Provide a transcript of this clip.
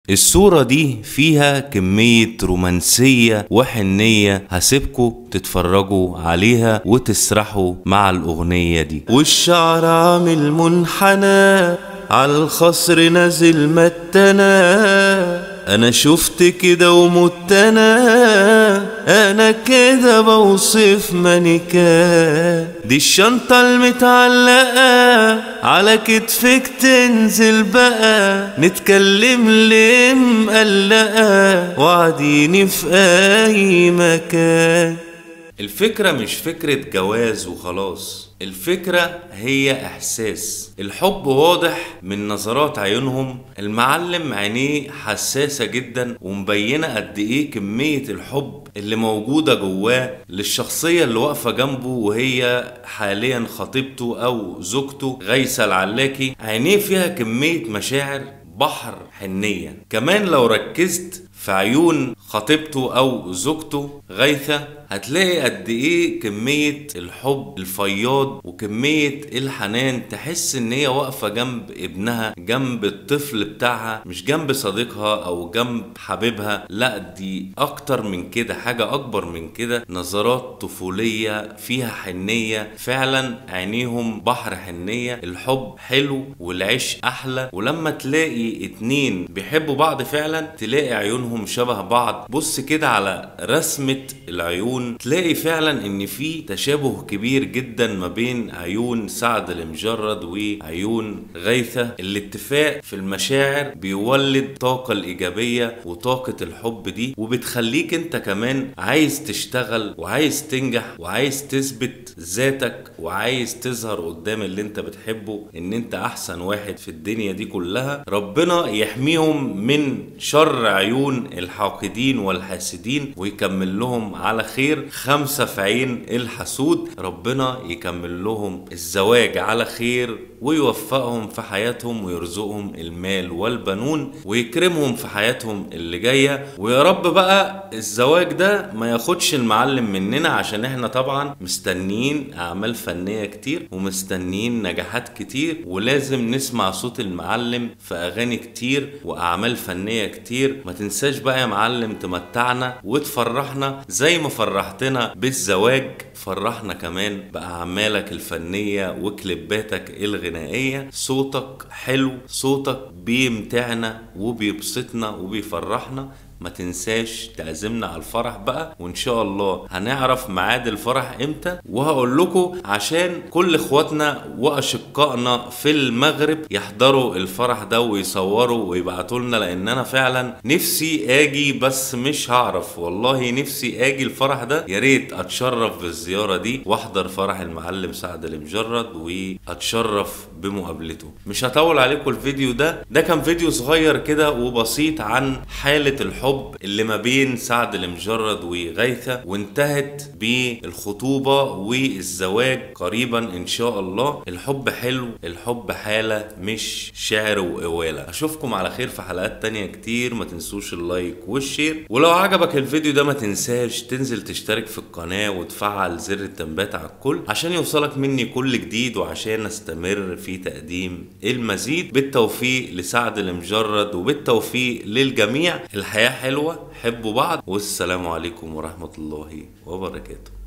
الصورة دي فيها كمية رومانسية وحنية، هسيبكوا تتفرجوا عليها وتسرحوا مع الأغنية دي. والشعر عامل منحنى عالخصر نازل متنا، أنا شفت كده ومت أنا كده بوصف مانيكا. دي الشنطة المتعلقة على كتفك تنزل بقى، نتكلم ليه مقلقة وعديني في أي مكان. الفكرة مش فكرة جواز وخلاص، الفكرة هي إحساس. الحب واضح من نظرات عيونهم. المعلم عينيه حساسة جدا ومبينة قد إيه كمية الحب اللي موجودة جواه للشخصية اللي واقفة جنبه، وهي حاليا خطيبته أو زوجته غيثة العلاكي. عينيه فيها كمية مشاعر بحر حنية. كمان لو ركزت في عيون خطيبته أو زوجته غيثة هتلاقي قد ايه كمية الحب الفياض وكمية الحنان. تحس ان هي واقفة جنب ابنها، جنب الطفل بتاعها، مش جنب صديقها او جنب حبيبها. لا، دي اكتر من كده، حاجة اكبر من كده. نظرات طفولية فيها حنية فعلا، عينيهم بحر حنية. الحب حلو والعيش احلى. ولما تلاقي اتنين بيحبوا بعض فعلا تلاقي عيونهم شبه بعض. بص كده على رسمة العيون تلاقي فعلا ان في تشابه كبير جدا ما بين عيون سعد المجرد وعيون غيثة. الاتفاق في المشاعر بيولد طاقة الإيجابية وطاقة الحب دي، وبتخليك انت كمان عايز تشتغل وعايز تنجح وعايز تثبت ذاتك وعايز تظهر قدام اللي انت بتحبه ان انت احسن واحد في الدنيا دي كلها. ربنا يحميهم من شر عيون الحاقدين والحاسدين ويكمل لهم على خير. 5 في عين الحسود. ربنا يكمل لهم الزواج على خير ويوفقهم في حياتهم ويرزقهم المال والبنون ويكرمهم في حياتهم اللي جاية. ويا رب بقى الزواج ده ما ياخدش المعلم مننا، عشان احنا طبعا مستنيين اعمال فنية كتير ومستنيين نجاحات كتير، ولازم نسمع صوت المعلم في اغاني كتير واعمال فنية كتير. ما تنساش بقى يا معلم تمتعنا وتفرحنا زي ما فرحتنا بالزواج. فرحنا كمان بأعمالك الفنية وكليباتك الغنائية. صوتك حلو، صوتك بيمتعنا وبيبسطنا وبيفرحنا. ما تنساش تعزمنا على الفرح بقى، وان شاء الله هنعرف ميعاد الفرح امتى وهقول لكم عشان كل اخواتنا واشقائنا في المغرب يحضروا الفرح ده ويصوروا ويبعتوا لنا، لان انا فعلا نفسي اجي بس مش هعرف. والله نفسي اجي الفرح ده، يا ريت اتشرف بالزياره دي واحضر فرح المعلم سعد المجرد واتشرف بمقابلته. مش هطول عليكم الفيديو ده كان فيديو صغير كده وبسيط عن حاله الحب اللي ما بين سعد المجرد وغيثة، وانتهت بالخطوبة والزواج قريبا ان شاء الله. الحب حلو، الحب حالة مش شعر وقوالة. اشوفكم على خير في حلقات تانية كتير. ما تنسوش اللايك والشير، ولو عجبك الفيديو ده ما تنساش تنزل تشترك في القناة وتفعل زر التنبيهات على الكل عشان يوصلك مني كل جديد وعشان استمر في تقديم المزيد. بالتوفيق لسعد المجرد وبالتوفيق للجميع. الحياة حلوة، حبوا بعض، والسلام عليكم ورحمة الله وبركاته.